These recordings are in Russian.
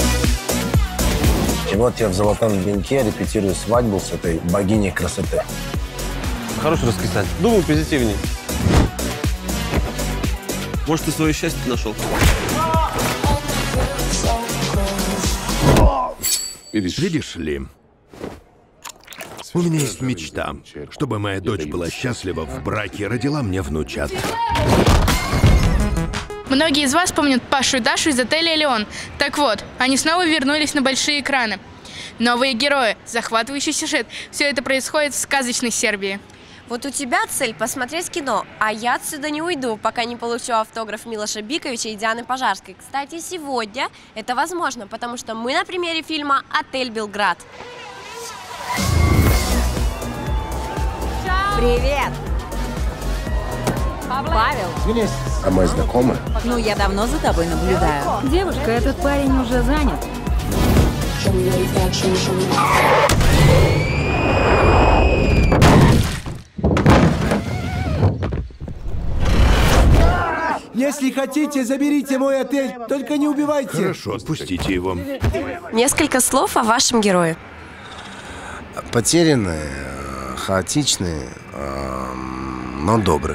И вот я в золотом венке репетирую свадьбу с этой богиней красоты. Хорошее расписание. Думаю, позитивнее. Может, ты свое счастье нашел? Видишь ли, у меня есть мечта, чтобы моя дочь была счастлива в браке и родила мне внучат. Многие из вас помнят Пашу и Дашу из отеля «Элеон». Так вот, они снова вернулись на большие экраны. Новые герои, захватывающий сюжет. Все это происходит в сказочной Сербии. Вот у тебя цель посмотреть кино, а я отсюда не уйду, пока не получу автограф Милоша Биковича и Дианы Пожарской. Кстати, сегодня это возможно, потому что мы на примере фильма «Отель Белград». Привет! Павел? А мы знакомы? Ну, я давно за тобой наблюдаю. Девушка, этот парень уже занят. Если хотите, заберите мой отель, только не убивайте. Хорошо, отпустите его. Несколько слов о вашем герое. Потерянные, хаотичные, но добрые.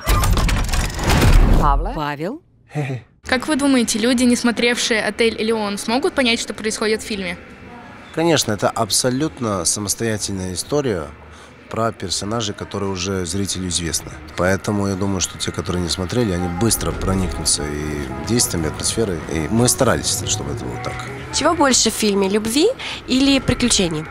Павел? Как вы думаете, люди, не смотревшие «Отель Элеон», смогут понять, что происходит в фильме? Конечно, это абсолютно самостоятельная история про персонажей, которые уже зрителю известны. Поэтому я думаю, что те, которые не смотрели, они быстро проникнутся и действиями, и атмосферой. И мы старались, чтобы это было так. Чего больше в фильме, любви или приключений?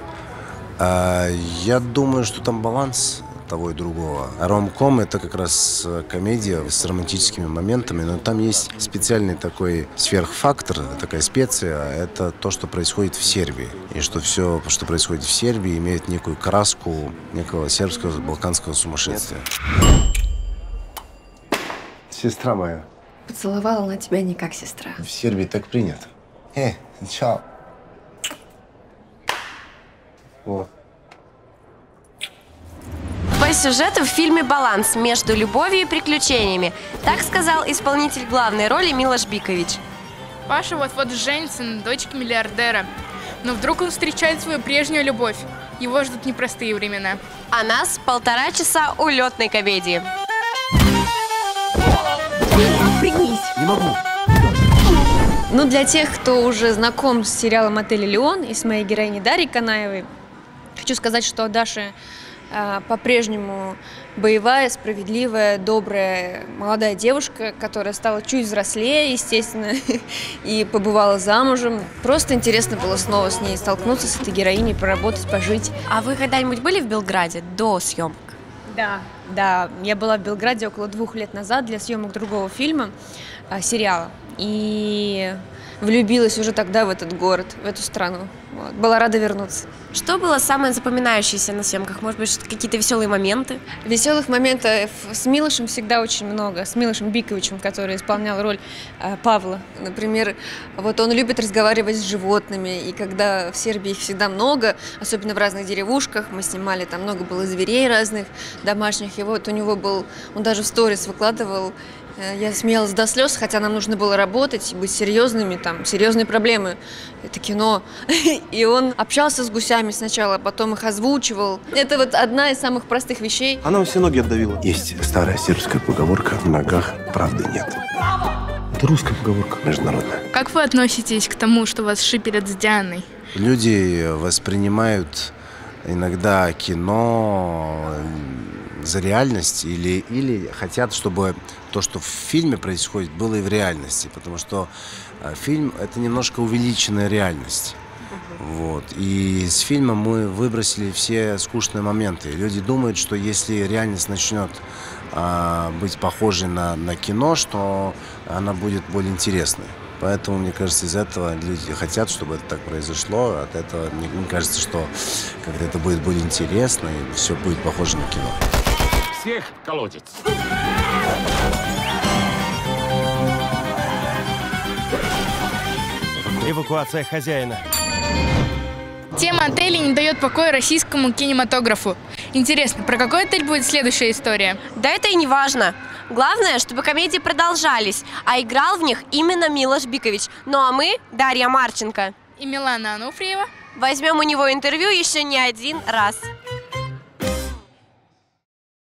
Я думаю, что там баланс того и другого. Ромком — это как раз комедия с романтическими моментами, но там есть специальный такой сверхфактор, такая специя, это то, что происходит в Сербии. И что все, что происходит в Сербии, имеет некую краску некого сербского, балканского сумасшествия. Сестра моя. Поцеловала она тебя не как сестра. В Сербии так принято. Чао. Вот. По сюжету в фильме баланс между любовью и приключениями. Так сказал исполнитель главной роли Милош Бикович. Паша вот-вот женится на дочке миллиардера. Но вдруг он встречает свою прежнюю любовь. Его ждут непростые времена. А нас 1,5 часа улетной комедии. Пригнись. Не могу. Ну, для тех, кто уже знаком с сериалом «Отель Элеон» и с моей героиней Дарьей Канаевой, хочу сказать, что Даша по-прежнему боевая, справедливая, добрая молодая девушка, которая стала чуть взрослее, естественно, и побывала замужем. Просто интересно было снова с ней столкнуться, с этой героиней, поработать, пожить. А вы когда-нибудь были в Белграде до съемок? Да, я была в Белграде около 2 лет назад для съемок другого фильма, сериала. И влюбилась уже тогда в этот город, в эту страну. Вот. Была рада вернуться. Что было самое запоминающееся на съемках? Может быть, какие-то веселые моменты? Веселых моментов с Милошем всегда очень много. С Милошем Биковичем, который исполнял роль Павла. Например, вот он любит разговаривать с животными. И когда в Сербии их всегда много, особенно в разных деревушках, мы снимали, там много было зверей разных, домашних. И вот у него был, он даже в сторис выкладывал. Я смеялась до слез, хотя нам нужно было работать и быть серьезными, там, серьезные проблемы. Это кино. И он общался с гусями сначала, а потом их озвучивал. Это вот одна из самых простых вещей. Она все ноги отдавила. Есть старая сербская поговорка: в ногах правды нет. Это русская поговорка. Международная. Как вы относитесь к тому, что вас шиперят с Дианой? Люди воспринимают иногда кино за реальность или хотят, чтобы то, что в фильме происходит, было и в реальности, потому что фильм — это немножко увеличенная реальность. Вот. И с фильма мы выбросили все скучные моменты. Люди думают, что если реальность начнет быть похожей на кино, что она будет более интересной. Поэтому, мне кажется, из этого люди хотят, чтобы это так произошло. От этого мне кажется, что когда это будет более интересно, и все будет похоже на кино. Всех колотец. Эвакуация хозяина. Тема отелей не дает покоя российскому кинематографу. Интересно, про какой отель будет следующая история? Да это и не важно. Главное, чтобы комедии продолжались, а играл в них именно Милош Бикович. Ну а мы, Дарья Марченко и Милана Ануфриева, возьмем у него интервью еще не один раз.